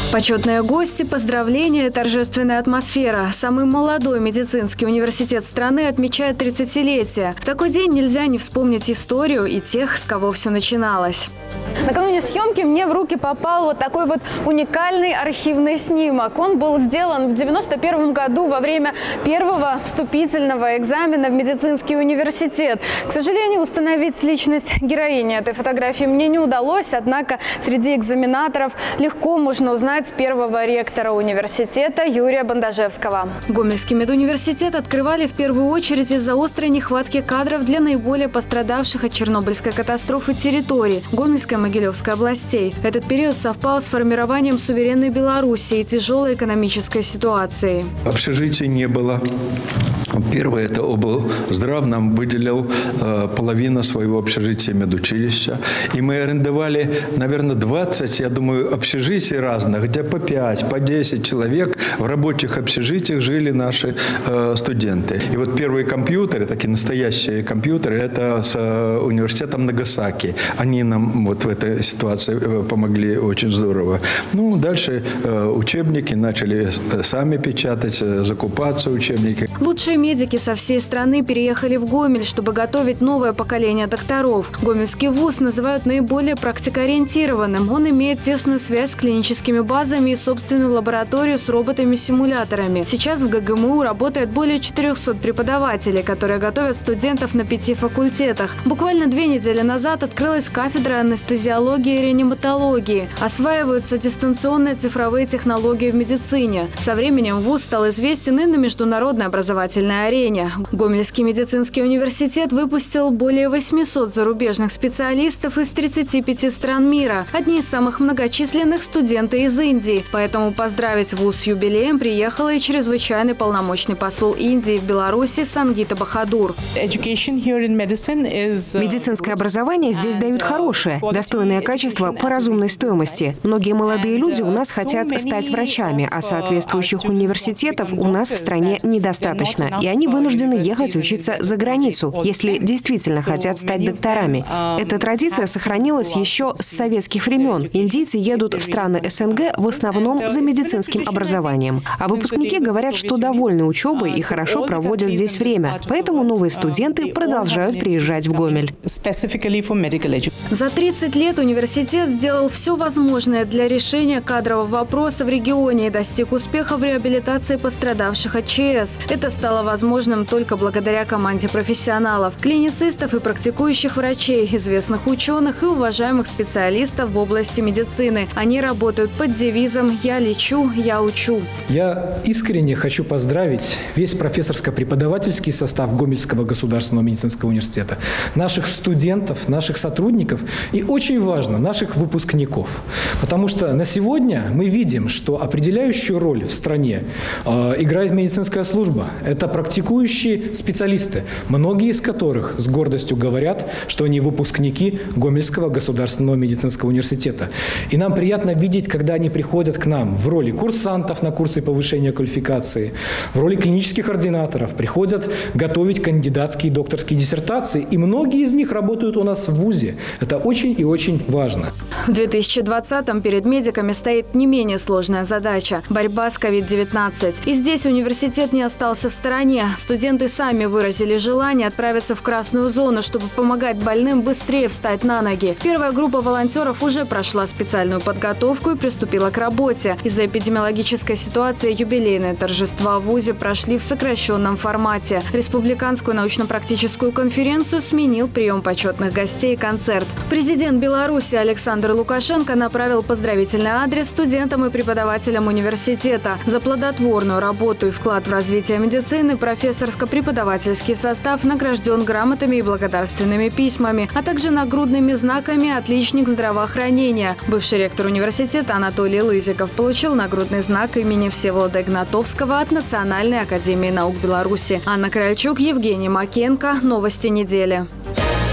Почетные гости, поздравления и торжественная атмосфера. Самый молодой медицинский университет страны отмечает 30-летие. В такой день нельзя не вспомнить историю и тех, с кого все начиналось. Накануне съемки мне в руки попал вот такой вот уникальный архивный снимок. Он был сделан в 1991 году во время первого вступительного экзамена в медицинский университет. К сожалению, установить личность героини этой фотографии мне не удалось, однако среди экзаменаторов легко можно узнать первого ректора университета Юрия Бандажевского. Гомельский медуниверситет открывали в первую очередь из-за острой нехватки кадров для наиболее пострадавших от Чернобыльской катастрофы территорий Гомельской и Могилевской областей. Этот период совпал с формированием суверенной Беларуси и тяжелой экономической ситуацией. Общежития не было. Первое, это облздрав нам выделил половину своего общежития медучилища. И мы арендовали, наверное, 20, я думаю, общежитий разных, где по 5, по 10 человек в рабочих общежитиях жили наши студенты. И вот первые компьютеры, такие настоящие компьютеры, это с университетом Нагасаки. Они нам вот в этой ситуации помогли очень здорово. Ну, дальше учебники начали сами печатать, закупаться учебники. Лучшие медики со всей страны переехали в Гомель, чтобы готовить новое поколение докторов. Гомельский вуз называют наиболее практикоориентированным. Он имеет тесную связь с клиническими базами и собственную лабораторию с роботами-симуляторами. Сейчас в ГГМУ работает более 400 преподавателей, которые готовят студентов на 5 факультетах. Буквально 2 недели назад открылась кафедра анестезиологии и реаниматологии. Осваиваются дистанционные цифровые технологии в медицине. Со временем вуз стал известен и на международной образовательной арене. Гомельский медицинский университет выпустил более 800 зарубежных специалистов из 35 стран мира. Одни из самых многочисленных студенты из Индии. Поэтому поздравить вуз с юбилеем приехал и чрезвычайный полномочный посол Индии в Беларуси Сангита Бахадур. Медицинское образование здесь дают хорошее, достойное качество по разумной стоимости. Многие молодые люди у нас хотят стать врачами, а соответствующих университетов у нас в стране недостаточно. И они вынуждены ехать учиться за границу, если действительно хотят стать докторами. Эта традиция сохранилась еще с советских времен. Индийцы едут в страны СНГ в основном за медицинским образованием. А выпускники говорят, что довольны учебой и хорошо проводят здесь время. Поэтому новые студенты продолжают приезжать в Гомель. За 30 лет университет сделал все возможное для решения кадрового вопроса в регионе и достиг успеха в реабилитации пострадавших от ЧС. Это стало возможным только благодаря команде профессионалов, клиницистов и практикующих врачей, известных ученых и уважаемых специалистов в области медицины. Они работают под девизом «Я лечу, я учу». Я искренне хочу поздравить весь профессорско-преподавательский состав Гомельского государственного медицинского университета, наших студентов, наших сотрудников и, очень важно, наших выпускников. Потому что на сегодня мы видим, что определяющую роль в стране играет медицинская служба. Это практикующие специалисты, многие из которых с гордостью говорят, что они выпускники Гомельского государственного медицинского университета. И нам приятно видеть, когда они приходят к нам в роли курсантов на курсы повышения квалификации, в роли клинических ординаторов, приходят готовить кандидатские и докторские диссертации, и многие из них работают у нас в вузе. Это очень и очень важно. В 2020-м перед медиками стоит не менее сложная задача – борьба с COVID-19. И здесь университет не остался в стороне. Студенты сами выразили желание отправиться в красную зону, чтобы помогать больным быстрее встать на ноги. Первая группа волонтеров уже прошла специальную подготовку и приступила к работе. Из-за эпидемиологической ситуации юбилейные торжества в вузе прошли в сокращенном формате. Республиканскую научно-практическую конференцию сменил прием почетных гостей и концерт. Президент Беларуси Александр Лукашенко направил поздравительный адрес студентам и преподавателям университета. За плодотворную работу и вклад в развитие медицины профессорско-преподавательский состав награжден грамотами и благодарственными письмами, а также нагрудными знаками «Отличник здравоохранения». Бывший ректор университета Анатолий Лызиков получил нагрудный знак имени Всеволода Игнатовского от Национальной академии наук Беларуси. Анна Кральчук, Евгений Макенко. Новости недели.